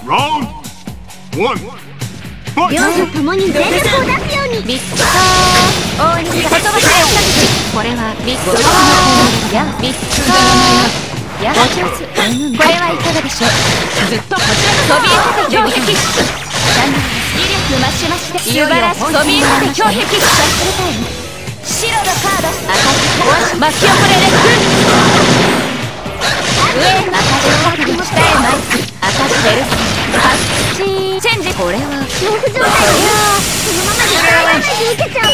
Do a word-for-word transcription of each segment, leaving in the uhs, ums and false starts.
両者ともに全力を出すように。ビッグ大西が言葉でこれはビッグやビッグやお上手。これはいかがでしょう。ずっとこちらの飛び当て強敵。威力増し増しで素晴らしい飛び当て強敵。白のカード赤字巻き起これレック上赤字の下へ巻く赤字出るパスチーチェンジ。これは恐怖状態だよ。そのままでダメージ受けちゃう。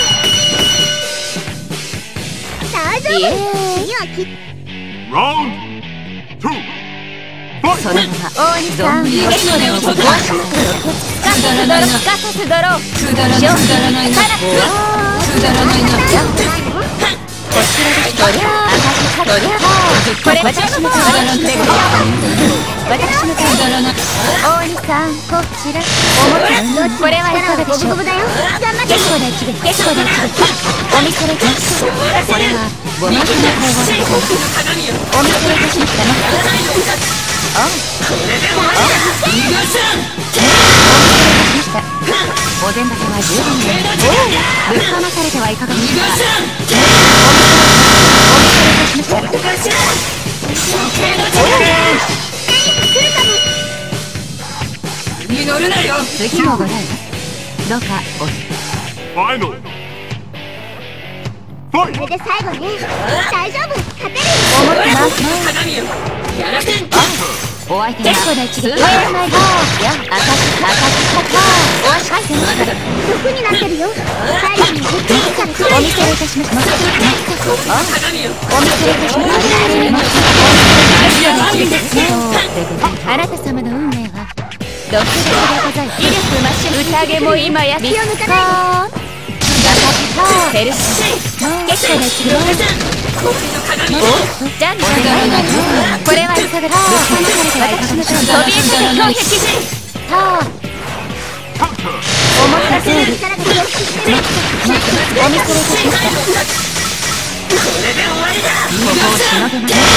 大丈夫。次はきそのまま大西さん逃げそれを飛ばすスカサスドロスカサスドロくだらないくだらないなくだらないなこちらでとりゃあ赤字とりゃこれ私のターン私のターン大西さんこちら表これはいかがでしょう。結構な一撃結構な一撃お見せできます。これはごまかの攻防でございます。お見せいたしましたね。ああ逃がさんお膳立ては十分でぶっ放されてはいかがでしょうか。お見せいたしました。祈るなよ。次もございます。どうかおこれで最後ね。大丈夫勝てる思ってますね。やらせんお相手は結構な一撃やらないよ。赤字赤字お足回転毒になってるよ。最後にお見せいたします。お見せいたします。あなた様の運命は毒舌でございます。威力増し宴も今や気を抜かない。ヘルシー結構な一撃おじゃんじゃんこれはいかがですか。私の飛び出て強敵さあ思った通りお見せいたしました。ここをしのげます。